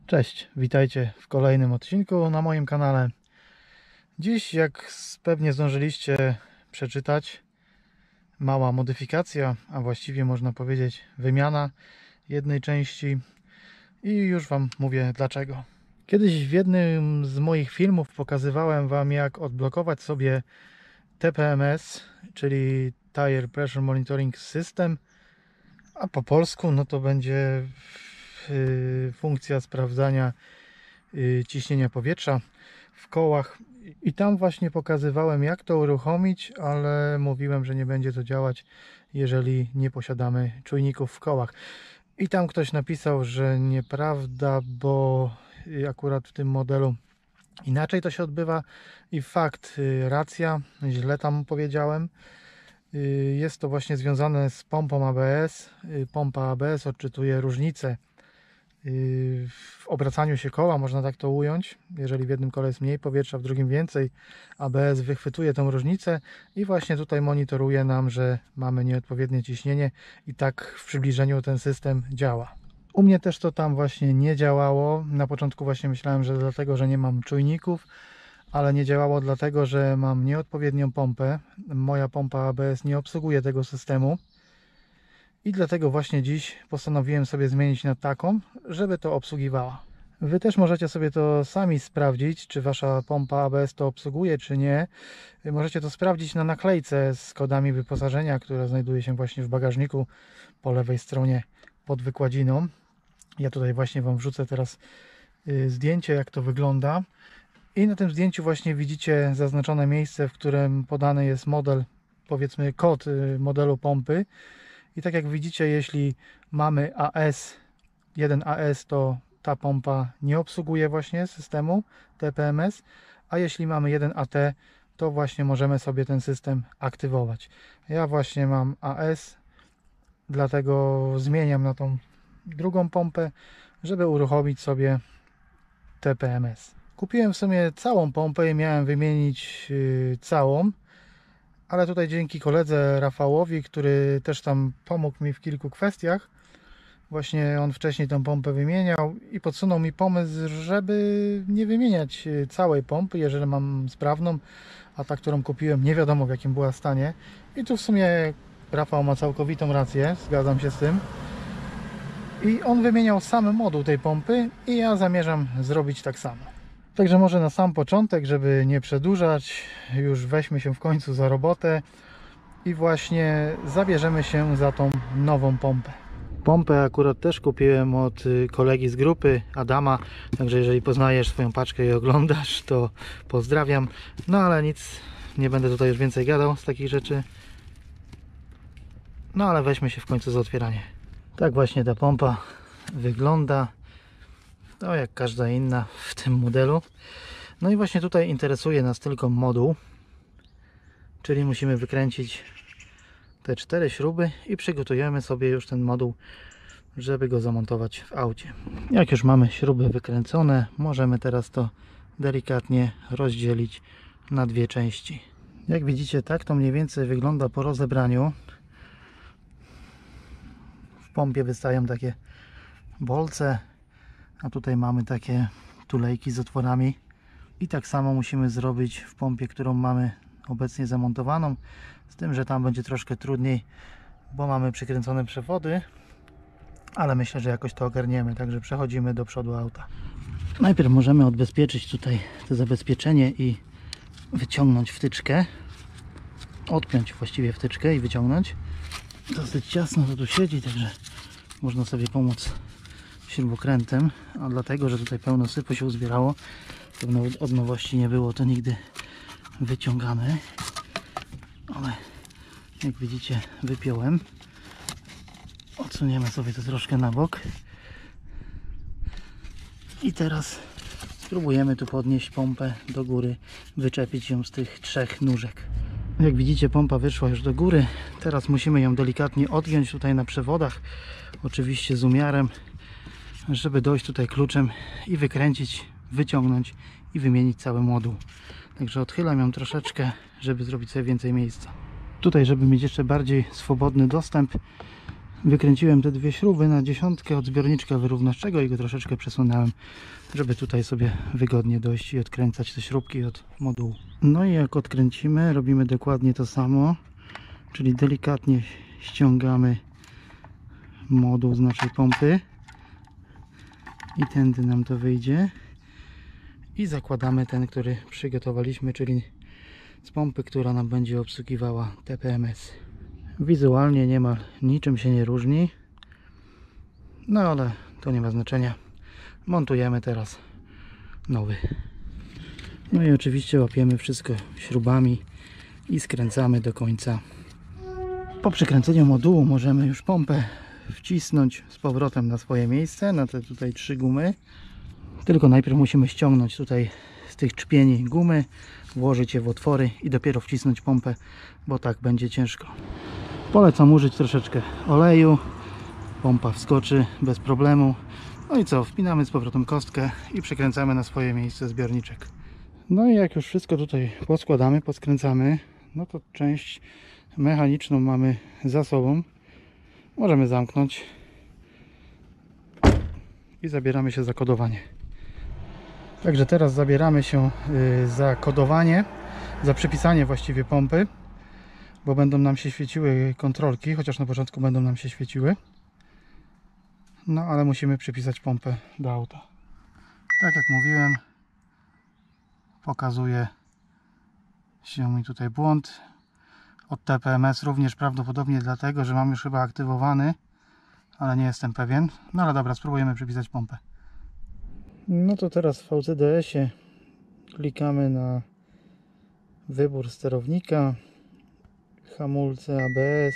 Cześć, witajcie w kolejnym odcinku na moim kanale. Dziś, jak pewnie zdążyliście przeczytać, mała modyfikacja, a właściwie można powiedzieć wymiana jednej części i już Wam mówię dlaczego. Kiedyś w jednym z moich filmów pokazywałem Wam, jak odblokować sobie TPMS, czyli Tire Pressure Monitoring System, a po polsku no to będzie funkcja sprawdzania ciśnienia powietrza w kołach i tam właśnie pokazywałem, jak to uruchomić, ale mówiłem, że nie będzie to działać, jeżeli nie posiadamy czujników w kołach. I tam ktoś napisał, że nieprawda, bo akurat w tym modelu inaczej to się odbywa i fakt, racja, źle tam powiedziałem. Jest to właśnie związane z pompą ABS. Pompa ABS odczytuje różnicę w obracaniu się koła, można tak to ująć. Jeżeli w jednym kole jest mniej powietrza, w drugim więcej, ABS wychwytuje tą różnicę i właśnie tutaj monitoruje nam, że mamy nieodpowiednie ciśnienie i tak w przybliżeniu ten system działa. U mnie też to tam właśnie nie działało. Na początku właśnie myślałem, że dlatego, że nie mam czujników, ale nie działało dlatego, że mam nieodpowiednią pompę. Moja pompa ABS nie obsługuje tego systemu. I dlatego właśnie dziś postanowiłem sobie zmienić na taką, żeby to obsługiwała. Wy też możecie sobie to sami sprawdzić, czy Wasza pompa ABS to obsługuje, czy nie. Możecie to sprawdzić na naklejce z kodami wyposażenia, która znajduje się właśnie w bagażniku po lewej stronie pod wykładziną. Ja tutaj właśnie Wam wrzucę teraz zdjęcie, jak to wygląda. I na tym zdjęciu właśnie widzicie zaznaczone miejsce, w którym podany jest model, powiedzmy kod modelu pompy. I tak jak widzicie, jeśli mamy AS, 1AS, to ta pompa nie obsługuje właśnie systemu TPMS, a jeśli mamy 1AT, to właśnie możemy sobie ten system aktywować. Ja właśnie mam AS, dlatego zmieniam na tą drugą pompę, żeby uruchomić sobie TPMS. Kupiłem w sumie całą pompę i miałem wymienić całą, ale tutaj dzięki koledze Rafałowi, który też tam pomógł mi w kilku kwestiach, właśnie on wcześniej tą pompę wymieniał i podsunął mi pomysł, żeby nie wymieniać całej pompy, jeżeli mam sprawną, a ta, którą kupiłem, nie wiadomo w jakim była stanie. I tu w sumie Rafał ma całkowitą rację, zgadzam się z tym. I on wymieniał sam moduł tej pompy i ja zamierzam zrobić tak samo. Także może na sam początek, żeby nie przedłużać, już weźmy się w końcu za robotę i właśnie zabierzemy się za tą nową pompę. Pompę akurat też kupiłem od kolegi z grupy, Adama, także jeżeli poznajesz swoją paczkę i oglądasz, to pozdrawiam. No ale nic, nie będę tutaj już więcej gadał z takich rzeczy. No ale weźmy się w końcu za otwieranie. Tak właśnie ta pompa wygląda. No jak każda inna w tym modelu. No i właśnie tutaj interesuje nas tylko moduł, czyli musimy wykręcić te 4 śruby i przygotujemy sobie już ten moduł, żeby go zamontować w aucie. Jak już mamy śruby wykręcone, możemy teraz to delikatnie rozdzielić na dwie części. Jak widzicie, tak to mniej więcej wygląda po rozebraniu. W pompie wystają takie bolce, a tutaj mamy takie tulejki z otworami i tak samo musimy zrobić w pompie, którą mamy obecnie zamontowaną, z tym, że tam będzie troszkę trudniej, bo mamy przykręcone przewody, ale myślę, że jakoś to ogarniemy, także przechodzimy do przodu auta. Najpierw możemy odbezpieczyć tutaj to zabezpieczenie i wyciągnąć wtyczkę, odpiąć właściwie wtyczkę i wyciągnąć. Dosyć ciasno to tu siedzi, także można sobie pomóc śrubokrętem, a dlatego, że tutaj pełno sypu się uzbierało, pewno od nowości nie było to nigdy wyciągane, ale jak widzicie wypiąłem. Odsuniemy sobie to troszkę na bok i teraz spróbujemy tu podnieść pompę do góry, wyczepić ją z tych 3 nóżek. Jak widzicie, pompa wyszła już do góry, teraz musimy ją delikatnie odgiąć tutaj na przewodach, oczywiście z umiarem, żeby dojść tutaj kluczem i wykręcić, wyciągnąć i wymienić cały moduł. Także odchylam ją troszeczkę, żeby zrobić sobie więcej miejsca. Tutaj, żeby mieć jeszcze bardziej swobodny dostęp, Wykręciłem te dwie śruby na 10 od zbiorniczka wyrównawczego i go troszeczkę przesunąłem, żeby tutaj sobie wygodnie dojść i odkręcać te śrubki od modułu. No i jak odkręcimy, robimy dokładnie to samo, czyli delikatnie ściągamy moduł z naszej pompy i tędy nam to wyjdzie i zakładamy ten, który przygotowaliśmy, czyli z pompy, która nam będzie obsługiwała TPMS. Wizualnie niemal niczym się nie różni, no ale to nie ma znaczenia. Montujemy teraz nowy. No i oczywiście łapiemy wszystko śrubami i skręcamy do końca. Po przykręceniu modułu możemy już pompę wcisnąć z powrotem na swoje miejsce, na te tutaj 3 gumy. Tylko najpierw musimy ściągnąć tutaj z tych czpieni gumy, włożyć je w otwory i dopiero wcisnąć pompę, bo tak będzie ciężko. Polecam użyć troszeczkę oleju, pompa wskoczy bez problemu. No i co, wpinamy z powrotem kostkę i przykręcamy na swoje miejsce zbiorniczek. No i jak już wszystko tutaj poskładamy, poskręcamy, no to część mechaniczną mamy za sobą. Możemy zamknąć i zabieramy się za kodowanie. Także teraz zabieramy się za kodowanie, za przypisanie właściwie pompy, bo będą nam się świeciły kontrolki, chociaż na początku będą nam się świeciły. No ale musimy przypisać pompę do auta. Tak jak mówiłem, pokazuje się mi tutaj błąd od TPMS, również prawdopodobnie dlatego, że mam już chyba aktywowany, ale nie jestem pewien. No ale dobra, spróbujemy przypisać pompę. No to teraz w VCDS-ie klikamy na wybór sterownika, hamulce ABS,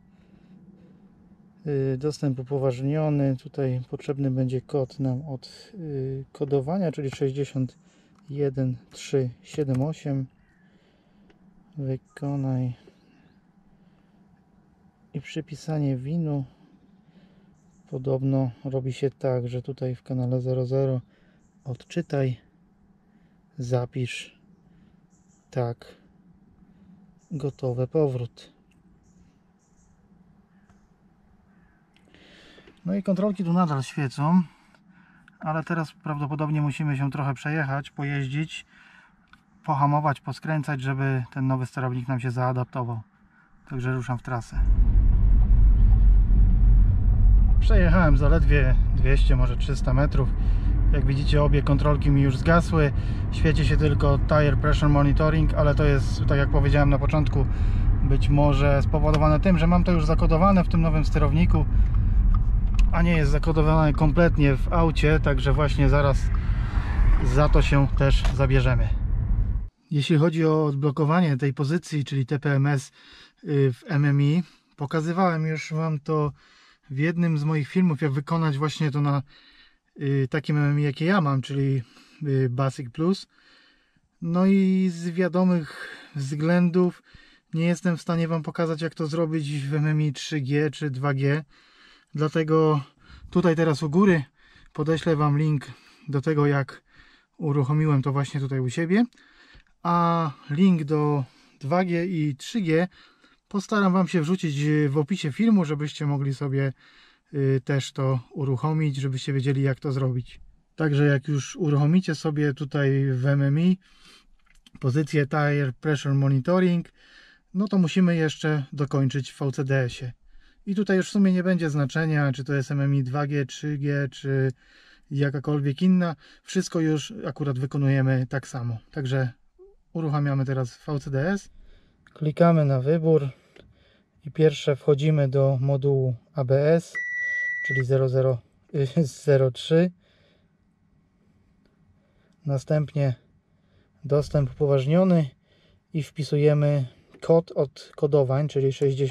dostęp upoważniony. Tutaj potrzebny będzie kod nam od kodowania, czyli 61378. Wykonaj i przypisanie winu podobno robi się tak, że tutaj w kanale 00 odczytaj, zapisz, tak, gotowe, powrót. No i kontrolki tu nadal świecą, ale teraz prawdopodobnie musimy się trochę przejechać, pojeździć, pohamować, poskręcać, żeby ten nowy sterownik nam się zaadaptował. Także ruszam w trasę. Przejechałem zaledwie 200, może 300 metrów. Jak widzicie, obie kontrolki mi już zgasły. Świeci się tylko Tire Pressure Monitoring, ale to jest, tak jak powiedziałem na początku, być może spowodowane tym, że mam to już zakodowane w tym nowym sterowniku, a nie jest zakodowane kompletnie w aucie, także właśnie zaraz za to się też zabierzemy. Jeśli chodzi o odblokowanie tej pozycji, czyli TPMS w MMI, pokazywałem już Wam to w jednym z moich filmów, jak wykonać właśnie to na takim MMI, jakie ja mam, czyli Basic Plus. No i z wiadomych względów nie jestem w stanie Wam pokazać, jak to zrobić w MMI 3G czy 2G. Dlatego tutaj teraz u góry podeślę Wam link do tego, jak uruchomiłem to właśnie tutaj u siebie. A link do 2G i 3G postaram Wam się wrzucić w opisie filmu, żebyście mogli sobie też to uruchomić, żebyście wiedzieli, jak to zrobić. Także jak już uruchomicie sobie tutaj w MMI pozycję Tire Pressure Monitoring, no to musimy jeszcze dokończyć w VCDS-ie. I tutaj już w sumie nie będzie znaczenia, czy to jest MMI 2G, 3G, czy jakakolwiek inna. Wszystko już akurat wykonujemy tak samo. Także uruchamiamy teraz VCDS. Klikamy na wybór i pierwsze wchodzimy do modułu ABS, czyli 0003. Następnie dostęp upoważniony i wpisujemy kod od kodowań, czyli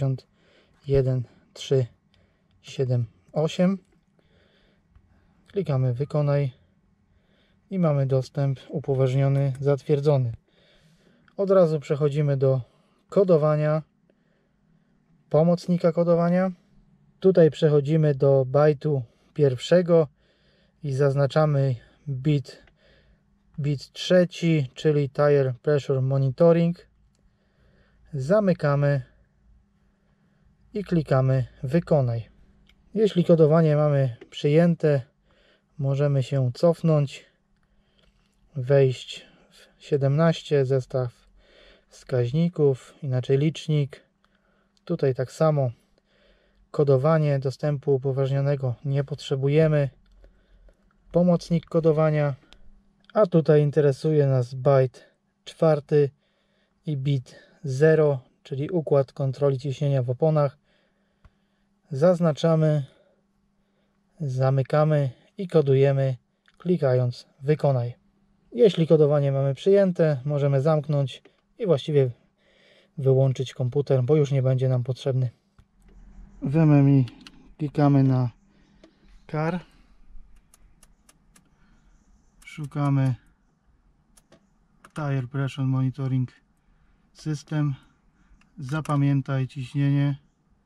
61378. Klikamy wykonaj i mamy dostęp upoważniony zatwierdzony. Od razu przechodzimy do kodowania, pomocnika kodowania. Tutaj przechodzimy do bajtu pierwszego i zaznaczamy bit trzeci, czyli Tire Pressure Monitoring. Zamykamy i klikamy wykonaj. Jeśli kodowanie mamy przyjęte, możemy się cofnąć, wejść w 17, zestaw wskaźników, inaczej licznik. Tutaj tak samo kodowanie, dostępu upoważnionego nie potrzebujemy. Pomocnik kodowania, a tutaj interesuje nas bajt 4 i bit 0, czyli układ kontroli ciśnienia w oponach. Zaznaczamy, zamykamy i kodujemy, klikając wykonaj. Jeśli kodowanie mamy przyjęte, możemy zamknąć i właściwie wyłączyć komputer, bo już nie będzie nam potrzebny. W MMI klikamy na CAR, szukamy Tire Pressure Monitoring System, zapamiętaj ciśnienie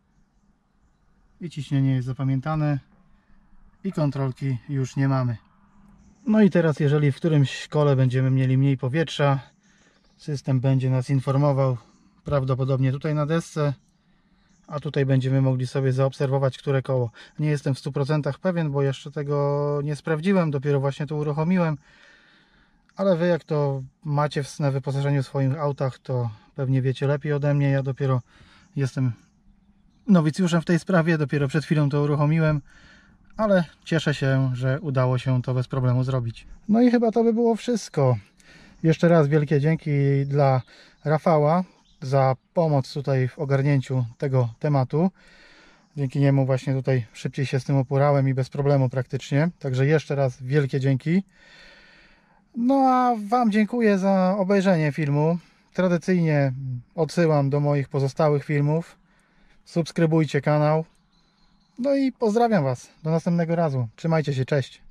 i ciśnienie jest zapamiętane i kontrolki już nie mamy. No i teraz, jeżeli w którymś kole będziemy mieli mniej powietrza, system będzie nas informował, prawdopodobnie tutaj na desce, a tutaj będziemy mogli sobie zaobserwować, które koło. Nie jestem w 100% pewien, bo jeszcze tego nie sprawdziłem, dopiero właśnie to uruchomiłem, ale wy jak to macie na wyposażeniu w swoich autach, to pewnie wiecie lepiej ode mnie. Ja dopiero jestem nowicjuszem w tej sprawie, dopiero przed chwilą to uruchomiłem, ale cieszę się, że udało się to bez problemu zrobić. No i chyba to by było wszystko. Jeszcze raz wielkie dzięki dla Rafała za pomoc tutaj w ogarnięciu tego tematu. Dzięki niemu właśnie tutaj szybciej się z tym uporałem i bez problemu praktycznie. Także jeszcze raz wielkie dzięki. No a Wam dziękuję za obejrzenie filmu. Tradycyjnie odsyłam do moich pozostałych filmów. Subskrybujcie kanał. No i pozdrawiam Was. Do następnego razu. Trzymajcie się, cześć.